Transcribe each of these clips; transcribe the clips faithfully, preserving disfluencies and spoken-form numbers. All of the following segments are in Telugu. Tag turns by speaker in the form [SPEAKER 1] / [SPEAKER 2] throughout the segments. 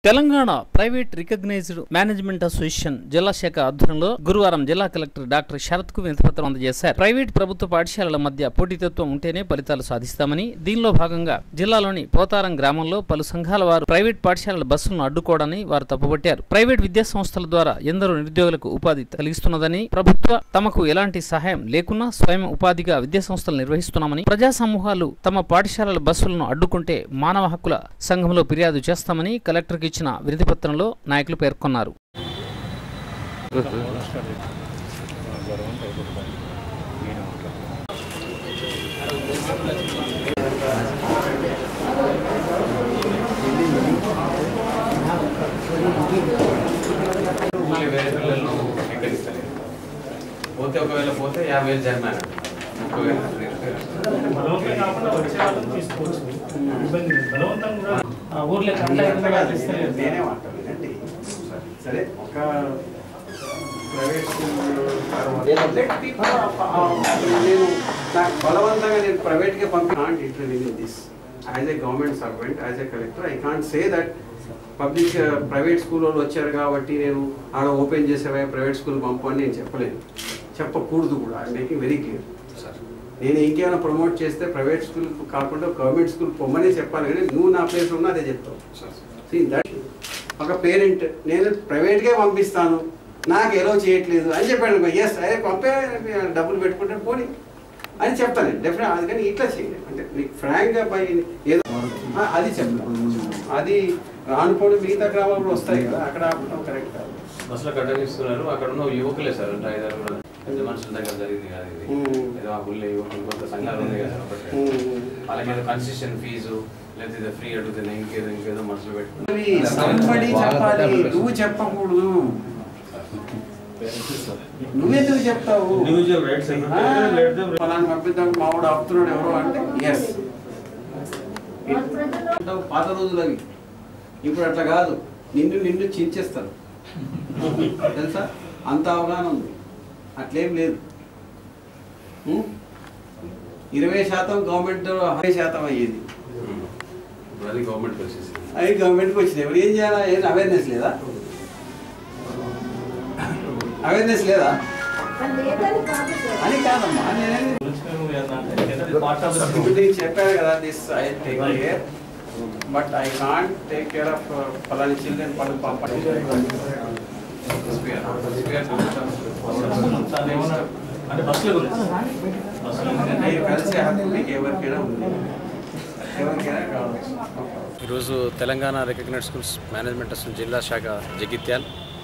[SPEAKER 1] Telangana private recognised management association జిల్లా శాఖ ఆధ్వర్యంలో గురువారం జిల్లా కలెక్టర్ డాక్టర్ శరత్ కు వినతిపత్రం అందజేశారు. ప్రైవేట్ ప్రభుత్వ పాఠశాలల మధ్య పోటీతత్వం ఉంటేనే ఫలితాలు సాధిస్తామని, దీనిలో భాగంగా జిల్లాలోని పోతారం గ్రామంలో పలు సంఘాల వారు ప్రైవేట్ పాఠశాలల బస్సులను అడ్డుకోవడాన్ని వారు తప్పుపట్టారు. ప్రైవేట్ విద్యా సంస్థల ద్వారా ఎందరో నిరుద్యోగులకు ఉపాధి కలిగిస్తున్నదని, ప్రభుత్వ తమకు ఎలాంటి సహాయం లేకున్నా స్వయం ఉపాధిగా విద్యా సంస్థలు నిర్వహిస్తున్నామని, ప్రజా సమూహాలు తమ పాఠశాలల బస్సులను అడ్డుకుంటే మానవ హక్కుల సంఘంలో ఫిర్యాదు చేస్తామని కలెక్టర్ ఇచ్చిన వినతి పత్రంలో నాయకులు పేర్కొన్నారు.
[SPEAKER 2] పోతే ఒకవేళ పోతే యాభై వేలు జరిమానా. నేనే మాట్లాడండి. సరే, ఒక ప్రైవేట్ నేను నాకు బలవంతంగా నేను ప్రైవేట్గా పంపి can't interview in this as a government servant, as a collector. I can't say that public private school వాళ్ళు వచ్చారు కాబట్టి నేను ఆడ ఓపెన్ చేసేవా ప్రైవేట్ స్కూల్ పంపు అని నేను చెప్పలేను, చెప్పకూడదు కూడా. I making very clear. నేను ఇంకేమైనా ప్రమోట్ చేస్తే ప్రైవేట్ స్కూల్ కాకుండా గవర్నమెంట్ స్కూల్ పొమ్మనే చెప్పాలి, కానీ నువ్వు నా ప్లేస్ ఉన్నా అదే చెప్తావు. సీ దట్ ఒక పేరెంట్ నేను ప్రైవేట్గా పంపిస్తాను, నాకు ఎలో చేయట్లేదు అని చెప్పాను. ఎస్ అదే పంపే, డబ్బులు పెట్టుకుంటే పోనీ అని చెప్తాను డెఫినెట్. అది కానీ ఇట్లా చేయలేదు అంటే నీకు ఫ్రాంక్గా బై ఏదో అది చెప్తాను. అది రానుకోవడం మిగతా గ్రామాలు కూడా వస్తాయి కదా, అక్కడ ఆపడం కరెక్ట్ కాదు.
[SPEAKER 3] బస్సులో కట్టగిస్తున్నారు, అక్కడ ఉన్న యువకులే సార్ అంటే ఐదారు పెద్ద మనుషుల దగ్గర జరిగింది కాదు ఇది. ఏదో ఆ గుళ్ళే యువకులు కొంత సంఘాలు ఉన్నాయి కదా, వాళ్ళకి ఏదో కన్సెషన్ ఫీజు లేకపోతే ఫ్రీ అడుగుతుంది, ఇంకేదో ఇంకేదో మనసులో పెట్టుకుని
[SPEAKER 2] చెప్పాలి. నువ్వు చెప్పకూడదు, నువ్వెందుకు చెప్తావు? ఫలాన్ని పంపిద్దాం మావాడు ఆపుతున్నాడు ఎవరో అంటే ఎస్ పాత రోజులు అవి. ఇప్పుడు అట్లా కాదు, నిన్ను నిన్ను చించేస్తారు తెలుసా, అంత అవగాహన ఉంది. అట్లేం లేదు. ఇరవై శాతం గవర్నమెంట్, అరవై శాతం అయ్యేది
[SPEAKER 3] అది గవర్నమెంట్కి వచ్చేసి
[SPEAKER 2] అవి గవర్నమెంట్కి వచ్చింది. ఎవరు ఏం చేయాలా? ఏం అవేర్నెస్ లేదా? అవేర్నెస్ లేదా అని కాదమ్మా. నేను చెప్పాను కదా, this I take care, but I can't take care of ఫలాని చిల్డ్రన్ పనులు పంపండి. కలిసే హక్కు మీకు ఎవరికైనా ఉంది, ఎవరికైనా కావచ్చు.
[SPEAKER 4] ఈరోజు Telangana recognised schools management association జిల్లా శాఖ జగిత్యాల్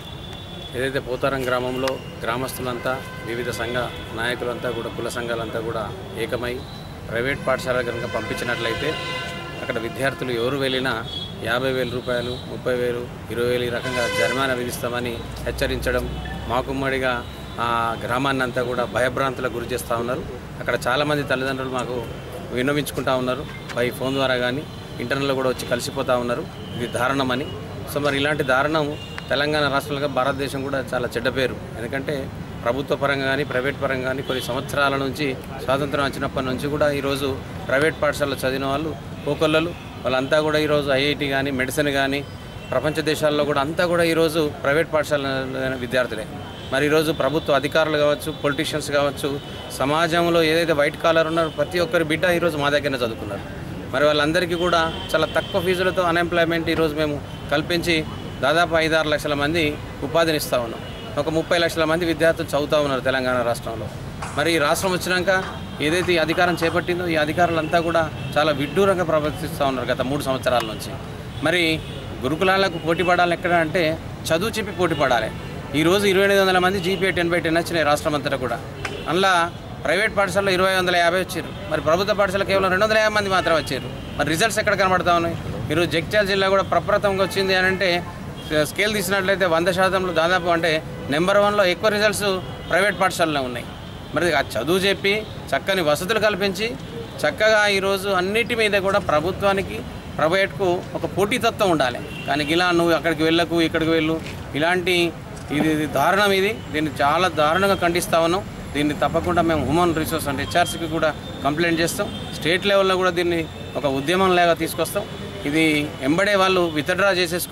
[SPEAKER 4] ఏదైతే పోతారం గ్రామంలో గ్రామస్తులంతా వివిధ సంఘ నాయకులంతా కూడా కుల సంఘాలంతా కూడా ఏకమై ప్రైవేట్ పాఠశాల కనుక పంపించినట్లయితే అక్కడ విద్యార్థులు ఎవరు వెళ్ళినా యాభై వేల రూపాయలు, ముప్పై వేలు, ఇరవై వేలు ఈ రకంగా జరిమానా విధిస్తామని హెచ్చరించడం, మాకుమ్మడిగా ఆ గ్రామాన్ని అంతా కూడా భయభ్రాంతులకు గురి చేస్తూ ఉన్నారు. అక్కడ చాలామంది తల్లిదండ్రులు మాకు విన్నవించుకుంటూ ఉన్నారు, బై ఫోన్ ద్వారా కానీ ఇంటర్నెట్లో కూడా వచ్చి కలిసిపోతూ ఉన్నారు. ఇది దారుణమని. సో మరి ఇలాంటి దారుణం తెలంగాణ రాష్ట్రంలో భారతదేశం కూడా చాలా చెడ్డ పేరు. ఎందుకంటే ప్రభుత్వ పరంగా కానీ ప్రైవేట్ పరంగా కానీ కొన్ని సంవత్సరాల నుంచి స్వాతంత్రం వచ్చినప్పటి నుంచి కూడా ఈరోజు ప్రైవేట్ పాఠశాలలో చదివిన వాళ్ళు కోకొల్లలు వాళ్ళంతా కూడా ఈరోజు ఐఐటి కానీ మెడిసిన్ కానీ ప్రపంచ దేశాల్లో కూడా అంతా కూడా ఈరోజు ప్రైవేట్ పాఠశాల విద్యార్థులే. మరి ఈరోజు ప్రభుత్వ అధికారులు కావచ్చు, పొలిటీషియన్స్ కావచ్చు, సమాజంలో ఏదైతే వైట్ కాలర్ ఉన్నారో ప్రతి ఒక్కరి బిడ్డ ఈరోజు మా దగ్గరనే చదువుకున్నారు. మరి వాళ్ళందరికీ కూడా చాలా తక్కువ ఫీజులతో అన్ఎంప్లాయ్మెంట్ ఈరోజు మేము కల్పించి దాదాపు ఐదారు లక్షల మంది ఉపాధిని ఇస్తూ ఉన్నాం. ఒక ముప్పై లక్షల మంది విద్యార్థులు చదువుతూ ఉన్నారు తెలంగాణ రాష్ట్రంలో. మరి ఈ రాష్ట్రం వచ్చినాక ఏదైతే ఈ అధికారం చేపట్టిందో ఈ అధికారులంతా కూడా చాలా విడ్డూరంగా ప్రవర్తిస్తూ ఉన్నారు గత మూడు సంవత్సరాల నుంచి. మరి గురుకులాలకు పోటీ పడాలి ఎక్కడ అంటే చదువు చెప్పి పోటీ పడాలి. ఈరోజు ఇరవై ఎనిమిది వందల మంది జీపీఏ టెన్ బై టెన్ వచ్చినాయి రాష్ట్రం అంతటా కూడా. అందులో ప్రైవేట్ పాఠశాలలో ఇరవై వందల యాభై వచ్చారు, మరి ప్రభుత్వ పాఠశాల కేవలం రెండు వందల యాభై మంది మాత్రం వచ్చారు. మరి రిజల్ట్స్ ఎక్కడ కనబడతా ఉన్నాయి? ఈరోజు జగిత్యాల జిల్లా కూడా ప్రప్రథమంగా వచ్చింది అని అంటే స్కేల్ తీసినట్లయితే వంద శాతంలో దాదాపు అంటే నెంబర్ వన్లో ఎక్కువ రిజల్ట్స్ ప్రైవేట్ పాఠశాలలో ఉన్నాయి. మరి ఆ చదువు చెప్పి చక్కని వసతులు కల్పించి చక్కగా ఈరోజు అన్నిటి మీద కూడా ప్రభుత్వానికి ప్రైవేట్కు ఒక పోటీతత్వం ఉండాలి. కానీ ఇలా నువ్వు అక్కడికి వెళ్ళకు ఇక్కడికి వెళ్ళు ఇలాంటి ఇది దారుణం. ఇది దీన్ని చాలా దారుణంగా ఖండిస్తా ఉన్నాం. దీన్ని తప్పకుండా మేము హ్యూమన్ రిసోర్స్ అంటే హెచ్ఆర్సీకి కూడా కంప్లైంట్ చేస్తాం. స్టేట్ లెవెల్లో కూడా దీన్ని ఒక ఉద్యమం లాగా తీసుకొస్తాం. ఇది ఎంబడే వాళ్ళు విత్డ్రా చేసేసుకొని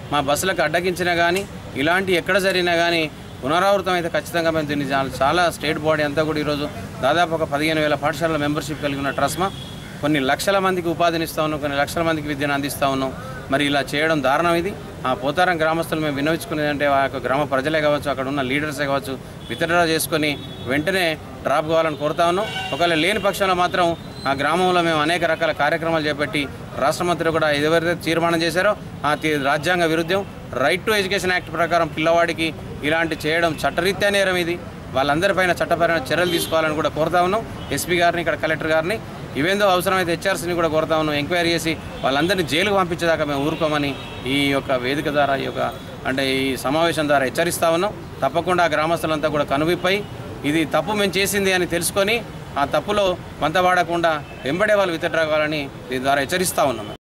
[SPEAKER 4] మా బస్సులకు అడ్డగించినా కానీ ఇలాంటి ఎక్కడ జరిగినా కానీ పునరావృతం అయితే ఖచ్చితంగా మేము దీన్ని చాలా స్టేట్ బాడీ అంతా కూడా ఈరోజు దాదాపు ఒక పదిహేను వేల పాఠశాలల మెంబర్షిప్ కలిగిన ట్రస్మా కొన్ని లక్షల మందికి ఉపాధిని ఇస్తూ ఉన్నాం, కొన్ని లక్షల మందికి విద్యను అందిస్తూ ఉన్నాం. మరి ఇలా చేయడం దారుణం. ఇది ఆ పోతారం గ్రామస్తులు మేము విన్నవించుకునేది అంటే ఆ యొక్క గ్రామ ప్రజలే కావచ్చు, అక్కడ ఉన్న లీడర్సే కావచ్చు, విత్డ్రా చేసుకొని వెంటనే డ్రాప్ కావాలని కోరుతా ఉన్నాం. ఒకవేళ లేని పక్షంలో మాత్రం ఆ గ్రామంలో మేము అనేక రకాల కార్యక్రమాలు చేపట్టి రాష్ట్ర మంత్రి కూడా ఎవరైతే తీర్మానం చేశారో ఆ రాజ్యాంగ విరుద్ధం రైట్ టు ఎడ్యుకేషన్ యాక్ట్ ప్రకారం పిల్లవాడికి ఇలాంటి చేయడం చట్టరీత్యా నేరం. ఇది వాళ్ళందరిపైన చట్టపరమైన చర్యలు తీసుకోవాలని కూడా కోరుతా ఉన్నాం. ఎస్పీ గారిని, ఇక్కడ కలెక్టర్ గారిని, ఇవేందో అవసరమైతే హెచ్ఆర్సీని కూడా కోరుతా ఉన్నాం. ఎంక్వైరీ చేసి వాళ్ళందరినీ జైలుకు పంపించేదాకా మేము ఊరుకోమని ఈ యొక్క వేదిక ద్వారా, ఈ యొక్క అంటే ఈ సమావేశం ద్వారా హెచ్చరిస్తా ఉన్నాం. తప్పకుండా ఆ గ్రామస్తులంతా కూడా కనువిప్పై ఇది తప్పు మేము చేసింది అని తెలుసుకొని ఆ తప్పులో వంతవాడకుండా వెంబడే వాళ్ళు విత్డ్రా కావాలని దీని ద్వారా హెచ్చరిస్తూ ఉన్నాం.